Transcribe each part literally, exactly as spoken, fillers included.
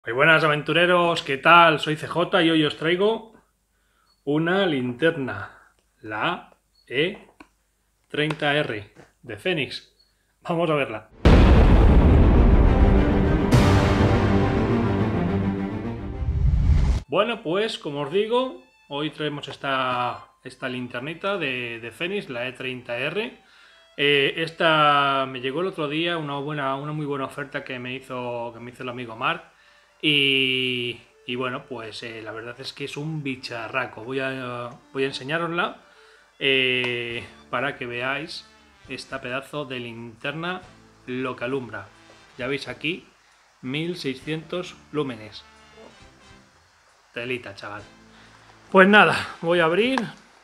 Muy buenas aventureros, ¿qué tal? Soy C J y hoy os traigo una linterna, la E treinta R de Fénix. Vamos a verla. Bueno, pues como os digo, hoy traemos esta, esta linternita de, de Fénix, la E treinta R. Eh, esta me llegó el otro día, una, buena, una muy buena oferta que me hizo, que me hizo el amigo Mark. Y, y bueno, pues eh, la verdad es que es un bicharraco. Voy a, voy a enseñarosla eh, para que veáis esta pedazo de linterna lo que alumbra. Ya veis aquí, mil seiscientos lúmenes. Telita, chaval. Pues nada, voy a abrir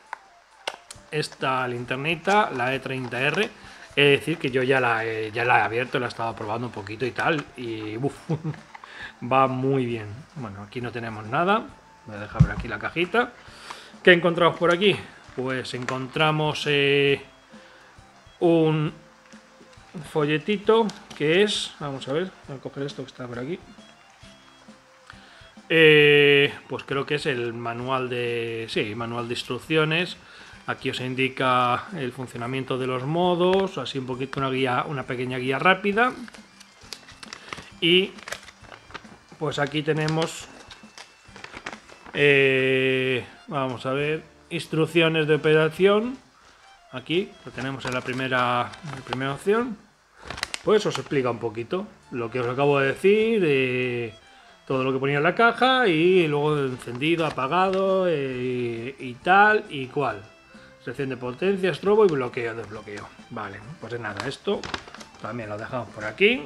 esta linternita, la E treinta R. He de decir que yo ya la, he, ya la he abierto, la he estado probando un poquito y tal. Y uf, va muy bien. Bueno, aquí no tenemos nada. Voy a dejar ver aquí la cajita. ¿Qué encontramos por aquí? Pues encontramos eh, un folletito que es... Vamos a ver, voy a coger esto que está por aquí. Eh, pues creo que es el manual de... Sí, manual de instrucciones. Aquí os indica el funcionamiento de los modos, así un poquito una guía, una pequeña guía rápida. Y pues aquí tenemos, eh, vamos a ver, instrucciones de operación. Aquí lo tenemos en la primera, en la primera opción. Pues os explica un poquito lo que os acabo de decir, eh, todo lo que ponía en la caja y luego encendido, apagado eh, y tal y cual. Sección de potencia, estrobo y bloqueo, desbloqueo. Vale, pues nada, esto también lo dejamos por aquí.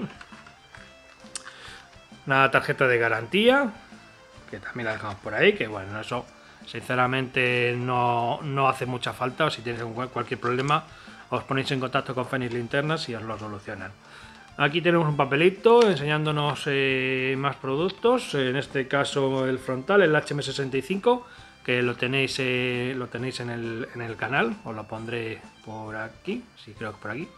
Una tarjeta de garantía, que también la dejamos por ahí, que bueno, eso sinceramente no, no hace mucha falta. O si tienes cualquier problema, os ponéis en contacto con Fénix Linternas y os lo solucionan. Aquí tenemos un papelito enseñándonos eh, más productos, en este caso el frontal, el H M sesenta y cinco, que lo tenéis, eh, lo tenéis en, el, en el canal, os lo pondré por aquí, sí, creo que por aquí.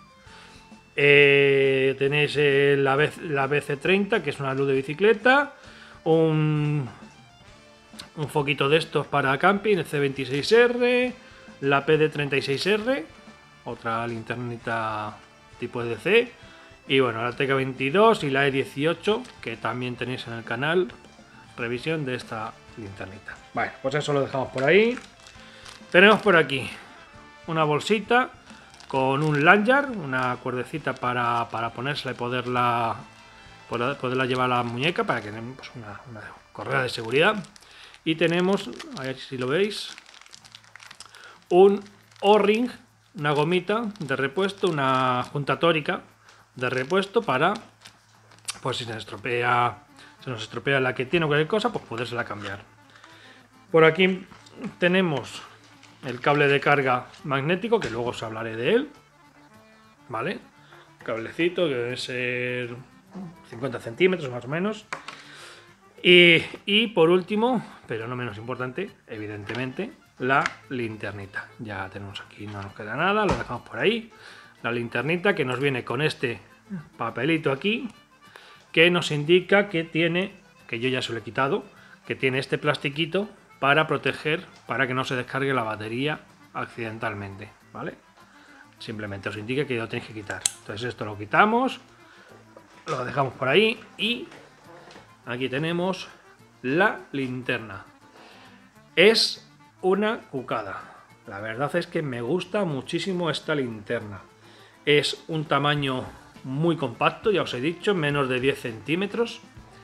Eh, tenéis eh, la, B, la B C treinta, que es una luz de bicicleta, un, un foquito de estos para camping, el C veintiséis R, la P D treinta y seis R, otra linternita tipo E D C, y bueno, la T K veintidós y la E dieciocho, que también tenéis en el canal, revisión de esta linternita. Bueno, pues eso lo dejamos por ahí. Tenemos por aquí una bolsita con un lanyard, una cuerdecita para, para ponérsela y poderla, poderla llevar a la muñeca para que tenemos pues una, una correa de seguridad. Y tenemos, a ver si lo veis, un O-ring, una gomita de repuesto, una junta tórica de repuesto para, pues si se estropea, se nos estropea la que tiene o cualquier cosa, pues podérsela cambiar. Por aquí tenemos el cable de carga magnético, que luego os hablaré de él, ¿vale? Cablecito que debe ser cincuenta centímetros más o menos. Y, y por último, pero no menos importante, evidentemente, la linternita. Ya tenemos aquí, no nos queda nada, lo dejamos por ahí. La linternita que nos viene con este papelito aquí, que nos indica que tiene, que yo ya se lo he quitado, que tiene este plastiquito para proteger, para que no se descargue la batería accidentalmente, ¿vale? Simplemente os indica que lo tenéis que quitar. Entonces esto lo quitamos, lo dejamos por ahí y aquí tenemos la linterna. Es una cucada. La verdad es que me gusta muchísimo esta linterna. Es un tamaño muy compacto, ya os he dicho, menos de diez centímetros.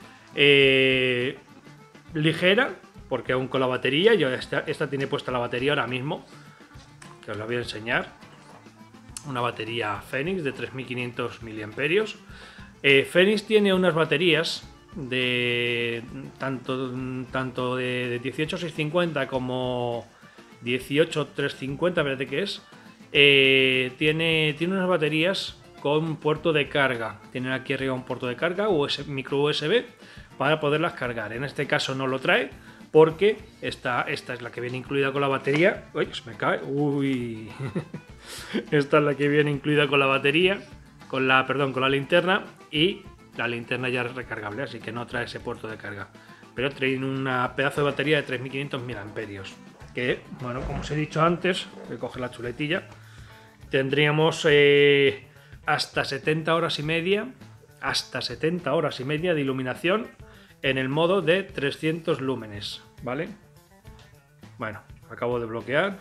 Eh, ligera, porque aún con la batería, yo esta, esta tiene puesta la batería ahora mismo, que os la voy a enseñar. Una batería Fénix de tres mil quinientos miliamperios. Eh, Fénix tiene unas baterías de tanto, tanto de, de dieciocho seiscientos cincuenta como dieciocho trescientos cincuenta, parece que es. Eh, tiene, tiene unas baterías con puerto de carga. Tienen aquí arriba un puerto de carga, U S B, micro U S B, para poderlas cargar. En este caso no lo trae porque esta, esta es la que viene incluida con la batería. Uy, se me cae. Uy. Esta es la que viene incluida con la batería, con la, perdón, con la linterna, y la linterna ya es recargable, así que no trae ese puerto de carga. Pero trae una pedazo de batería de tres mil quinientos miliamperios. Que, bueno, como os he dicho antes, voy a coger la chuletilla, tendríamos eh, hasta setenta horas y media, hasta setenta horas y media de iluminación en el modo de trescientos lúmenes, ¿vale? Bueno, acabo de bloquear.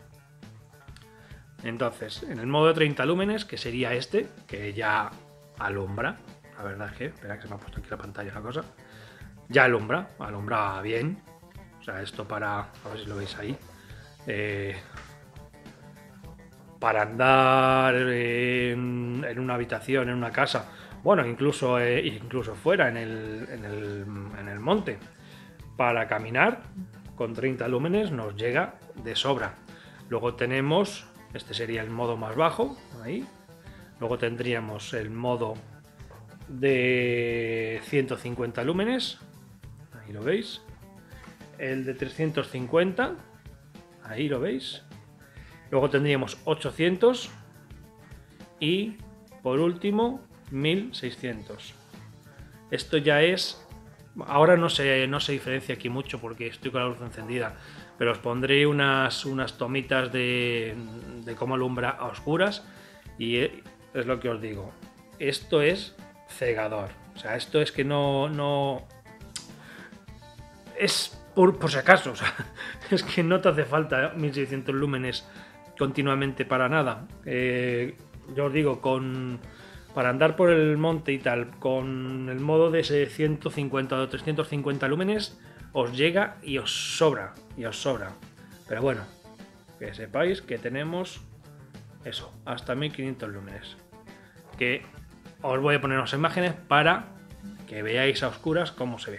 Entonces, en el modo de treinta lúmenes, que sería este, que ya alumbra, la verdad es que, espera que se me ha puesto aquí la pantalla la cosa, ya alumbra, alumbra bien. O sea, esto para, a ver si lo veis ahí, eh, para andar en, en una habitación, en una casa, bueno, incluso, eh, incluso fuera, en el, en, el, en el monte, para caminar, con treinta lúmenes nos llega de sobra. Luego tenemos, este sería el modo más bajo, ahí. Luego tendríamos el modo de ciento cincuenta lúmenes, ahí lo veis. El de trescientos cincuenta, ahí lo veis. Luego tendríamos ochocientos y por último mil seiscientos. Esto ya es, ahora no se, no se diferencia aquí mucho porque estoy con la luz encendida, pero os pondré unas, unas tomitas de, de cómo alumbra a oscuras y es lo que os digo, esto es cegador. O sea, esto es que no, no es por, por si acaso, o sea, es que no te hace falta mil seiscientos lúmenes continuamente para nada. Eh, yo os digo, con para andar por el monte y tal, con el modo de ese ciento cincuenta o trescientos cincuenta lúmenes, os llega y os sobra, y os sobra. Pero bueno, que sepáis que tenemos eso, hasta mil quinientos lúmenes. Que os voy a poner unas imágenes para que veáis a oscuras cómo se ve.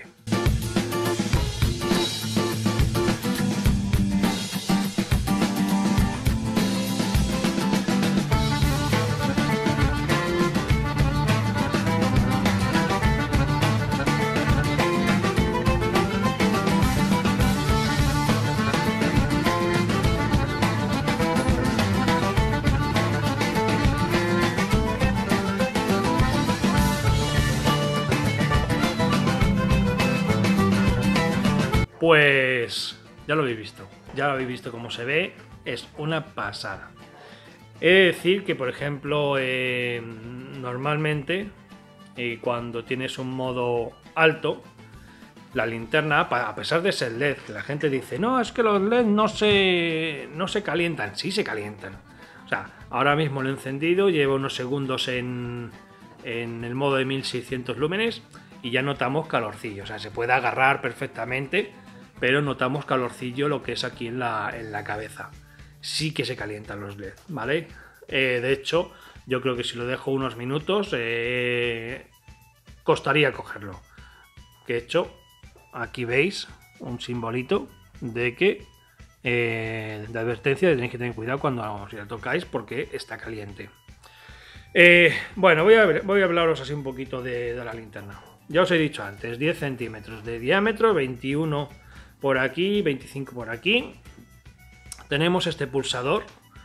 Pues ya lo habéis visto, ya lo habéis visto cómo se ve, es una pasada. He de decir que, por ejemplo, eh, normalmente eh, cuando tienes un modo alto, la linterna, a pesar de ser L E D, que la gente dice, no, es que los L E D no se, no se calientan, sí se calientan. O sea, ahora mismo lo he encendido, llevo unos segundos en, en el modo de mil seiscientos lúmenes y ya notamos calorcillo, o sea, se puede agarrar perfectamente, pero notamos calorcillo lo que es aquí en la, en la cabeza. Sí que se calientan los L E D, ¿vale? Eh, de hecho, yo creo que si lo dejo unos minutos, eh, costaría cogerlo. Que de hecho, aquí veis un simbolito de que eh, de advertencia, de tenéis que tener cuidado cuando si la tocáis porque está caliente. Eh, bueno, voy a, ver, voy a hablaros así un poquito de, de la linterna. Ya os he dicho antes, diez centímetros de diámetro, veintiuno por aquí, veinticinco por aquí. Tenemos este pulsador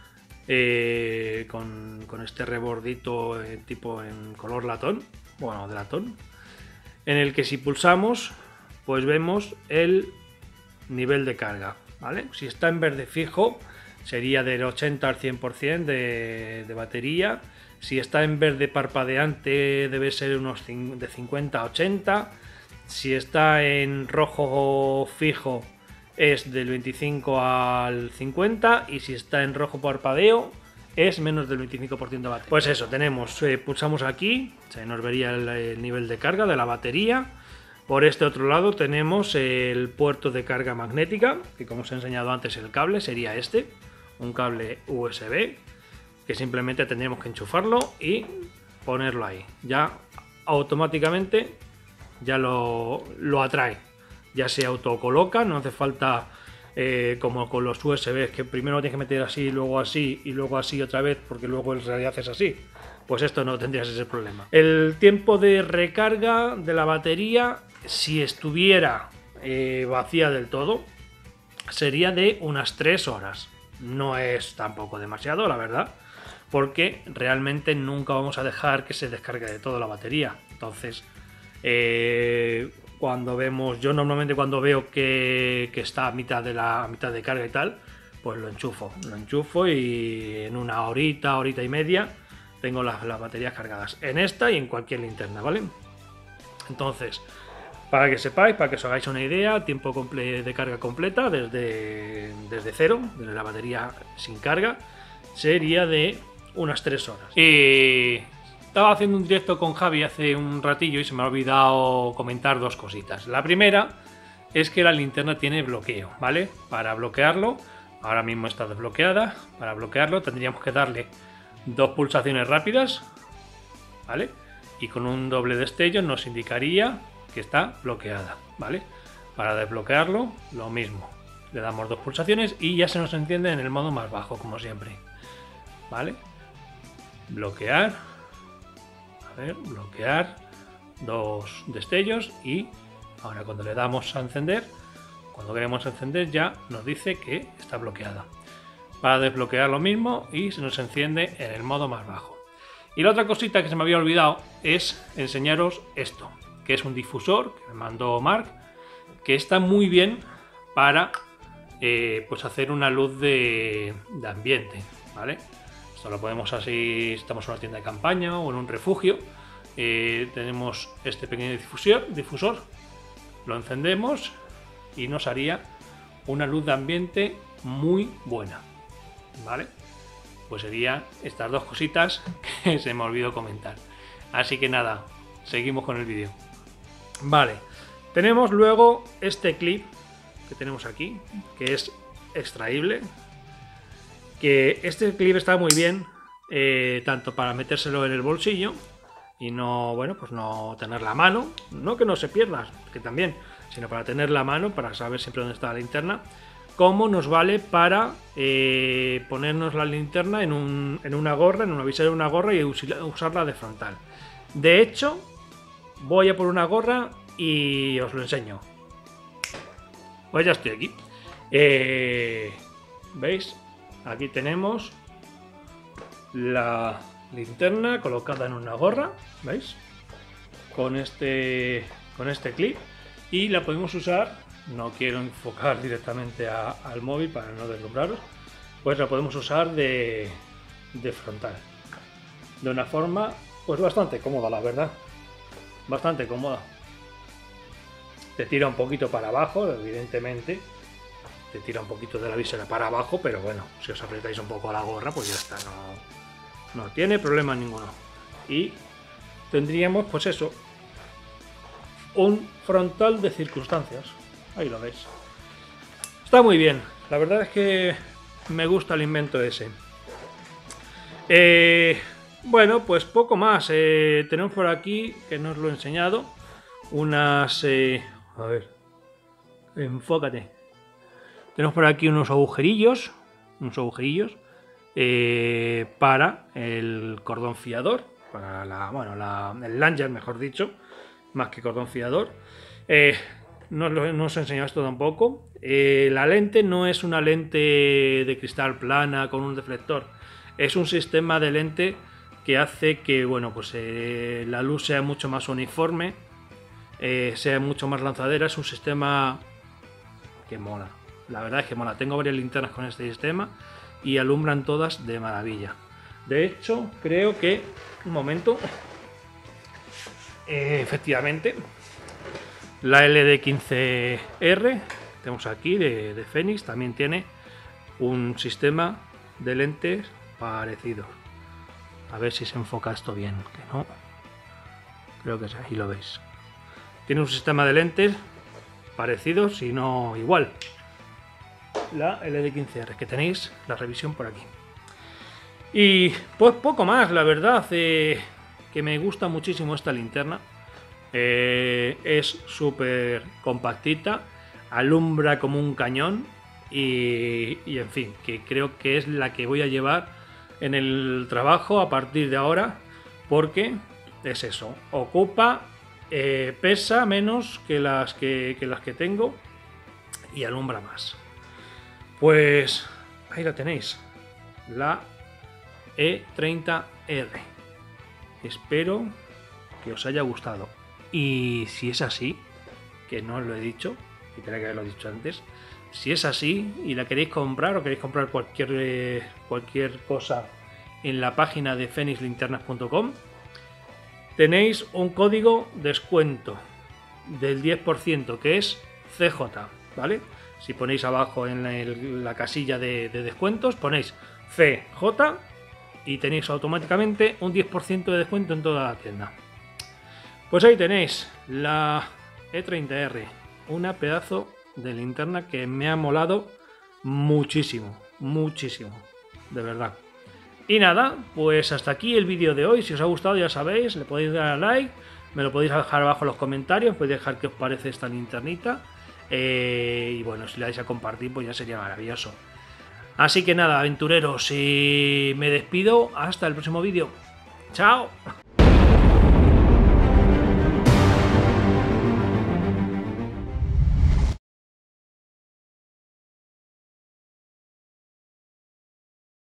eh, con, con este rebordito eh, tipo en color latón, bueno, de latón, en el que si pulsamos, pues vemos el nivel de carga, ¿vale? Si está en verde fijo, sería del ochenta al cien por cien de, de batería. Si está en verde parpadeante, debe ser unos de cincuenta a ochenta. Si está en rojo fijo, es del veinticinco al cincuenta. Y si está en rojo parpadeo, es menos del veinticinco por ciento de batería. Pues eso, tenemos, eh, pulsamos aquí, se nos vería el, el nivel de carga de la batería. Por este otro lado tenemos el puerto de carga magnética, que como os he enseñado antes el cable sería este, un cable U S B, que simplemente tendríamos que enchufarlo y ponerlo ahí. Ya automáticamente ya lo, lo atrae, ya se autocoloca, no hace falta eh, como con los U S Bs que primero lo tienes que meter así, luego así y luego así otra vez porque luego en realidad es así. Pues esto no tendrías ese problema. El tiempo de recarga de la batería, si estuviera eh, vacía del todo, sería de unas tres horas. No es tampoco demasiado, la verdad, porque realmente nunca vamos a dejar que se descargue de todo la batería. Entonces, eh, cuando vemos, yo normalmente cuando veo que, que está a mitad de la a mitad de carga y tal, pues lo enchufo, lo enchufo y en una horita, horita y media tengo las, las baterías cargadas en esta y en cualquier linterna, ¿vale? Entonces, para que sepáis, para que os hagáis una idea, tiempo de carga completa desde, desde cero, desde la batería sin carga, sería de unas tres horas. Y estaba haciendo un directo con Javi hace un ratillo y se me ha olvidado comentar dos cositas. La primera es que la linterna tiene bloqueo, ¿vale? Para bloquearlo, ahora mismo está desbloqueada, para bloquearlo tendríamos que darle dos pulsaciones rápidas, ¿vale? Y con un doble destello nos indicaría que está bloqueada, ¿vale? Para desbloquearlo, lo mismo. Le damos dos pulsaciones y ya se nos enciende en el modo más bajo, como siempre. ¿Vale? Bloquear. A ver, bloquear. Dos destellos y ahora cuando le damos a encender, cuando queremos encender ya nos dice que está bloqueada. Para desbloquear lo mismo y se nos enciende en el modo más bajo. Y la otra cosita que se me había olvidado es enseñaros esto, que es un difusor que me mandó Mark, que está muy bien para eh, pues hacer una luz de, de ambiente, ¿vale? Esto lo podemos así, si estamos en una tienda de campaña o en un refugio, eh, tenemos este pequeño difusor, difusor, lo encendemos y nos haría una luz de ambiente muy buena, ¿vale? Pues serían estas dos cositas que se me olvidó comentar. Así que nada, seguimos con el vídeo. Vale, tenemos luego este clip que tenemos aquí, que es extraíble. Que este clip está muy bien, eh, tanto para metérselo en el bolsillo y no, bueno, pues no tener la mano, no que no se pierda, que también, sino para tener la mano, para saber siempre dónde está la linterna, como nos vale para eh, ponernos la linterna en, un, en una gorra, en una visera de una gorra y usarla de frontal. De hecho, voy a por una gorra y os lo enseño. Pues ya estoy aquí. Eh, ¿Veis? Aquí tenemos la linterna colocada en una gorra, ¿veis? Con este, con este clip y la podemos usar, no quiero enfocar directamente a, al móvil para no deslumbraros, pues la podemos usar de, de frontal. De una forma pues bastante cómoda, la verdad. Bastante cómoda. Te tira un poquito para abajo, evidentemente. Te tira un poquito de la visera para abajo, pero bueno, si os apretáis un poco a la gorra, pues ya está, no, no tiene problema ninguno. Y tendríamos, pues eso, un frontal de circunstancias. Ahí lo veis. Está muy bien, la verdad es que me gusta el invento ese. Eh, bueno, pues poco más. Eh, tenemos por aquí, que no os lo he enseñado, unas... Eh, a ver, enfócate. Tenemos por aquí unos agujerillos, unos agujerillos eh, para el cordón fiador, para la, bueno, la, el langer, mejor dicho, más que cordón fiador. Eh, no, no os he enseñado esto tampoco. Eh, la lente no es una lente de cristal plana con un deflector, es un sistema de lente que hace que, bueno, pues eh, la luz sea mucho más uniforme, eh, sea mucho más lanzadera. Es un sistema que mola. La verdad es que mola. Tengo varias linternas con este sistema y alumbran todas de maravilla. De hecho, creo que... Un momento. Eh, efectivamente, la L D quince R, tenemos aquí, de, de Fenix, también tiene un sistema de lentes parecido. A ver si se enfoca esto bien, que no. Creo que es ahí, lo veis. Tiene un sistema de lentes parecido, si no igual. La L D quince R, que tenéis la revisión por aquí. Y pues poco más, la verdad, eh, que me gusta muchísimo esta linterna. Eh, es súper compactita, alumbra como un cañón y, y en fin, que creo que es la que voy a llevar en el trabajo a partir de ahora, porque es eso, ocupa, eh, pesa menos que las que, que las que tengo y alumbra más. Pues ahí la tenéis, la E treinta R. Espero que os haya gustado. Y si es así, que no os lo he dicho, y tenía que haberlo dicho antes, si es así y la queréis comprar o queréis comprar cualquier, eh, cualquier cosa en la página de fenix linternas punto com, tenéis un código descuento del diez por ciento que es C J, ¿vale? Si ponéis abajo en la, en la casilla de, de descuentos, ponéis C J y tenéis automáticamente un diez por ciento de descuento en toda la tienda. Pues ahí tenéis la E treinta R, una pedazo de linterna que me ha molado muchísimo, muchísimo, de verdad. Y nada, pues hasta aquí el vídeo de hoy. Si os ha gustado, ya sabéis, le podéis dar a like, me lo podéis dejar abajo en los comentarios, podéis dejar qué os parece esta linternita. Eh, y bueno, si la dais a compartir, pues ya sería maravilloso. Así que nada, aventureros, y me despido hasta el próximo vídeo. ¡Chao!